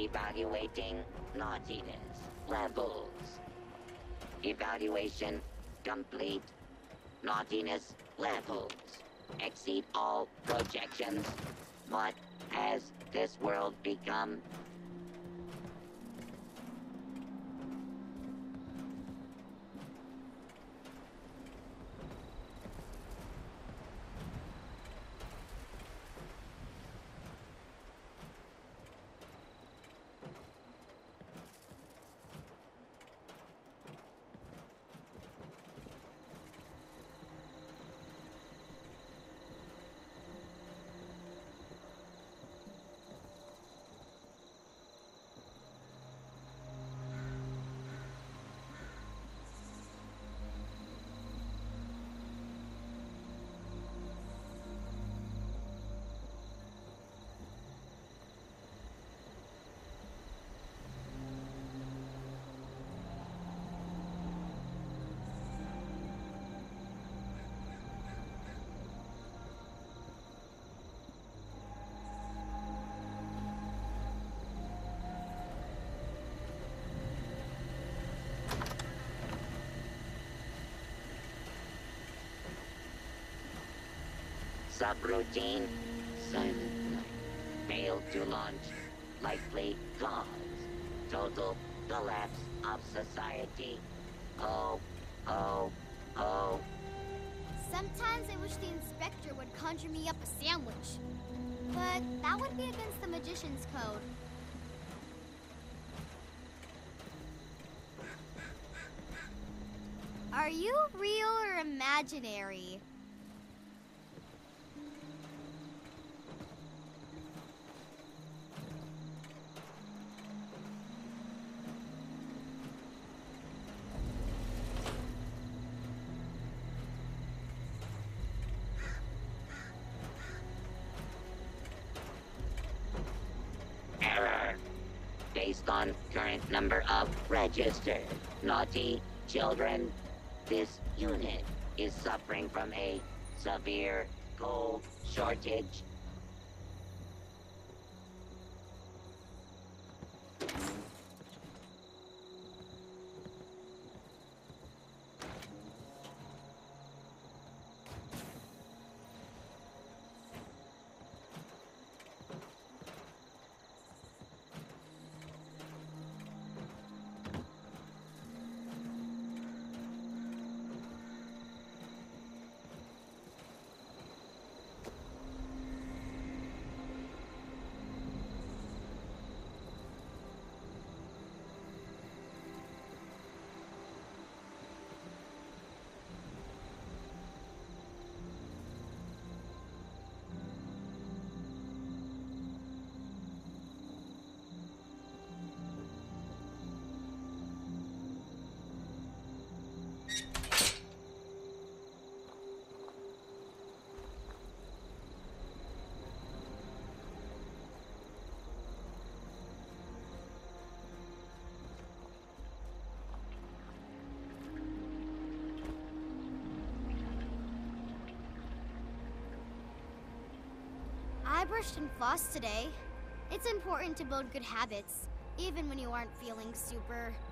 Evaluating naughtiness levels. Evaluation complete. Naughtiness levels exceed all projections. What has this world become? Subroutine silent night. Failed to launch. Likely cause. Total collapse of society. Oh, oh, oh. Sometimes I wish the inspector would conjure me up a sandwich. But that would be against the magician's code. Are you real or imaginary? Error. Based on current number of registered naughty children, this unit is suffering from a severe coal shortage. I brushed and flossed today. It's important to build good habits, even when you aren't feeling super